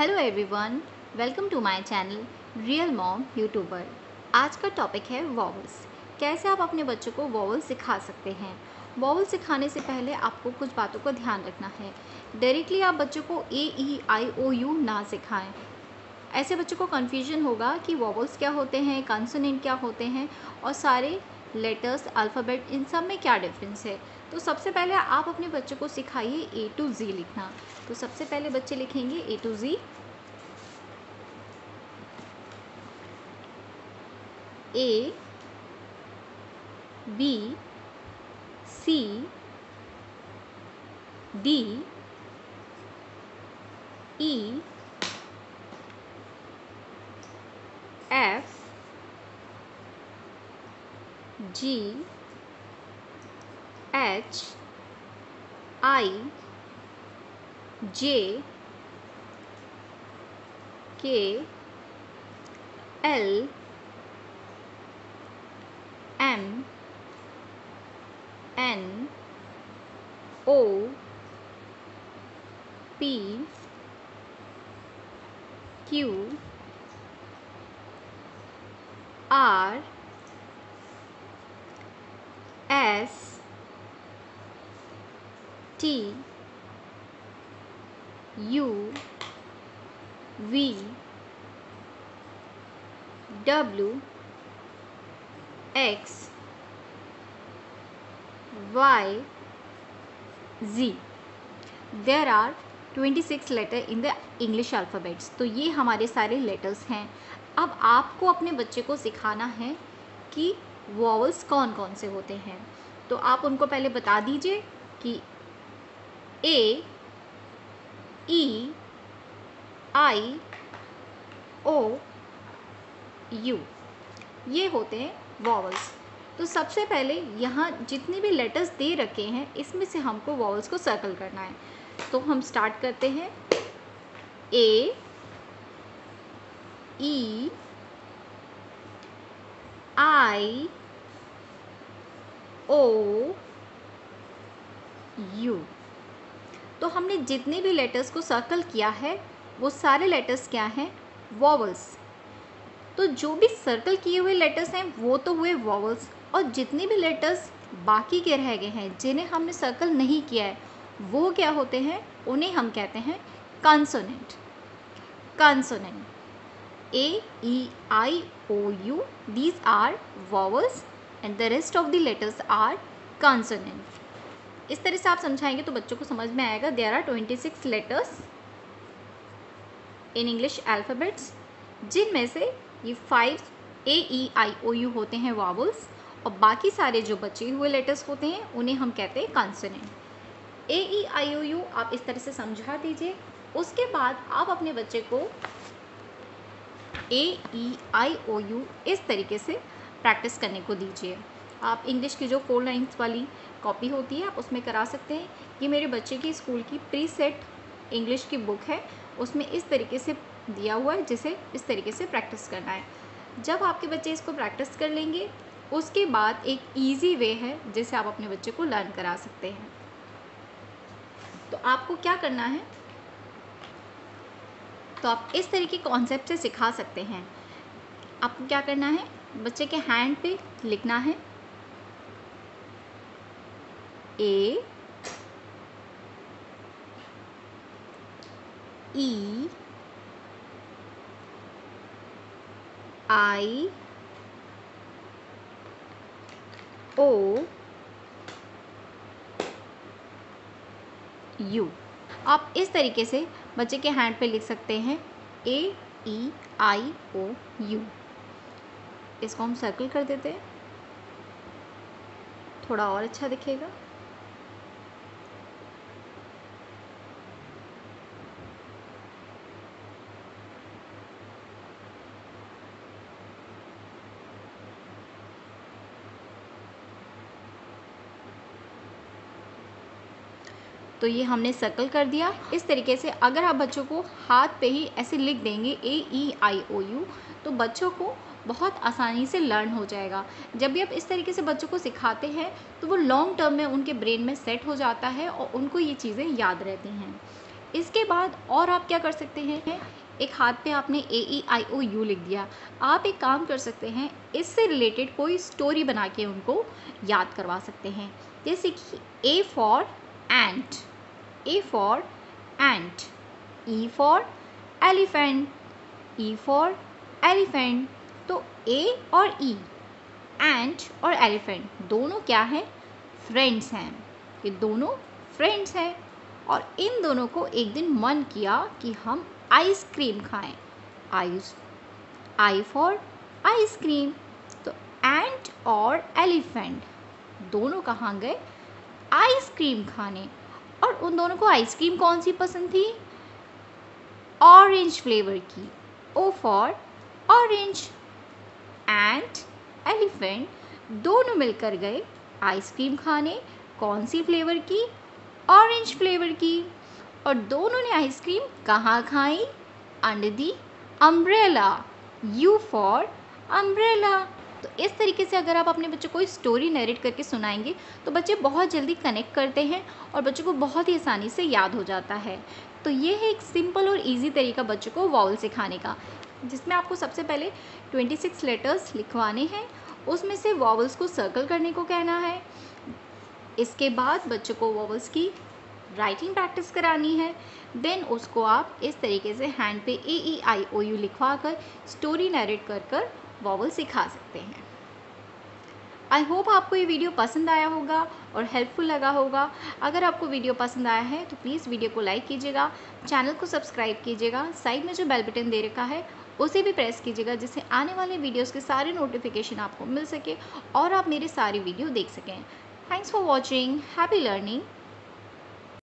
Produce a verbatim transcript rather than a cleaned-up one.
Hello everyone, welcome to my channel real mom YouTuber. आज का topic है vowels. कैसे आप अपने बच्चों को वॉवल सिखा सकते हैं। वॉवल सिखाने से पहले आपको कुछ बातों का ध्यान रखना है। डायरेक्टली आप बच्चों को ए ई आई ओ यू ना सिखाएं। ऐसे बच्चों को कन्फ्यूजन होगा कि वॉवल्स क्या होते हैं, कॉन्सोनेंट क्या होते हैं और सारे लेटर्स, अल्फ़ाबेट, इन सब में क्या डिफरेंस है। तो सबसे पहले आप अपने बच्चों को सिखाइए ए टू जी लिखना। तो सबसे पहले बच्चे लिखेंगे A to Z. A B C D E F G H I J K L M N O P Q R S T U V W X Y Z. There are twenty six letter in the English alphabets. तो ये हमारे सारे letters हैं। अब आपको अपने बच्चे को सिखाना है कि वॉवल्स कौन कौन से होते हैं। तो आप उनको पहले बता दीजिए कि ए ई आई ओ यू ये होते हैं वॉवल्स। तो सबसे पहले यहाँ जितने भी लेटर्स दे रखे हैं इसमें से हमको वॉवल्स को सर्कल करना है। तो हम स्टार्ट करते हैं। A E I O U. तो हमने जितने भी लेटर्स को सर्कल किया है वो सारे लेटर्स क्या हैं? वॉवल्स। तो जो भी सर्कल किए हुए लेटर्स हैं वो तो हुए वॉवल्स, और जितने भी लेटर्स बाकी के रह गए हैं जिन्हें हमने सर्कल नहीं किया है वो क्या होते हैं? उन्हें हम कहते हैं consonant. Consonant A E I O U, these are vowels and the rest of the letters are consonant. इस तरह से आप समझाएंगे तो बच्चों को समझ में आएगा। There are twenty six letters in English alphabets, जिनमें से ये five A E I O you होते हैं वॉवल्स, और बाकी सारे जो बचे हुए लेटर्स होते हैं उन्हें हम कहते हैं consonant. A E I O you आप इस तरह से समझा दीजिए। उसके बाद आप अपने बच्चे को ए ई आई ओ यू इस तरीके से प्रैक्टिस करने को दीजिए। आप इंग्लिश की जो फोर लाइन्स वाली कॉपी होती है आप उसमें करा सकते हैं। ये मेरे बच्चे की स्कूल की प्री सेट इंग्लिश की बुक है, उसमें इस तरीके से दिया हुआ है जिसे इस तरीके से प्रैक्टिस करना है। जब आपके बच्चे इसको प्रैक्टिस कर लेंगे उसके बाद एक इजी वे है जिसे आप अपने बच्चे को लर्न करा सकते हैं। तो आपको क्या करना है, तो आप इस तरीके के कॉन्सेप्ट से सिखा सकते हैं। आपको क्या करना है, बच्चे के हैंड पे लिखना है ए ई आई ओ यू। आप इस तरीके से बच्चे के हैंड पे लिख सकते हैं A E I O you. इसको हम सर्कल कर देते हैं, थोड़ा और अच्छा दिखेगा। तो ये हमने सर्कल कर दिया। इस तरीके से अगर आप बच्चों को हाथ पे ही ऐसे लिख देंगे ए ई आई ओ यू तो बच्चों को बहुत आसानी से लर्न हो जाएगा। जब भी आप इस तरीके से बच्चों को सिखाते हैं तो वो लॉन्ग टर्म में उनके ब्रेन में सेट हो जाता है और उनको ये चीज़ें याद रहती हैं। इसके बाद और आप क्या कर सकते हैं, एक हाथ पे आपने ए ई आई ओ यू लिख दिया, आप एक काम कर सकते हैं, इससे रिलेटेड कोई स्टोरी बना के उनको याद करवा सकते हैं। जैसे कि A for ant, A for ant, E for elephant, E for elephant. तो ए और ई, एंट और एलिफेंट दोनों क्या हैं, फ्रेंड्स हैं। ये दोनों फ्रेंड्स हैं और इन दोनों को एक दिन मन किया कि हम आइसक्रीम खाएं। Ice, I for ice cream. तो एंट और एलिफेंट दोनों कहाँ गए, आइसक्रीम खाने। और उन दोनों को आइसक्रीम कौन सी पसंद थी, ऑरेंज फ्लेवर की, O for orange. Ant elephant दोनों मिलकर गए आइसक्रीम खाने, कौन सी फ्लेवर की, ऑरेंज फ्लेवर की। और दोनों ने आइसक्रीम कहाँ खाई, under the umbrella, U for umbrella. तो इस तरीके से अगर आप अपने बच्चों को स्टोरी नरेट करके सुनाएंगे तो बच्चे बहुत जल्दी कनेक्ट करते हैं और बच्चों को बहुत ही आसानी से याद हो जाता है। तो ये है एक सिंपल और इजी तरीका बच्चों को वॉवल सिखाने का, जिसमें आपको सबसे पहले छब्बीस लेटर्स लिखवाने हैं, उसमें से वॉवल्स को सर्कल करने को कहना है। इसके बाद बच्चों को वॉवल्स की राइटिंग प्रैक्टिस करानी है। देन उसको आप इस तरीके से हैंड पे ए ई आई ओ यू लिखवा कर स्टोरी नरेट कर कर वॉवल सिखा सकते हैं। आई होप आपको ये वीडियो पसंद आया होगा और हेल्पफुल लगा होगा। अगर आपको वीडियो पसंद आया है तो प्लीज़ वीडियो को लाइक कीजिएगा, चैनल को सब्सक्राइब कीजिएगा, साइड में जो बेल बटन दे रखा है उसे भी प्रेस कीजिएगा, जिससे आने वाले वीडियोस के सारे नोटिफिकेशन आपको मिल सके और आप मेरे सारे वीडियो देख सकें। Thanks for watching, happy learning.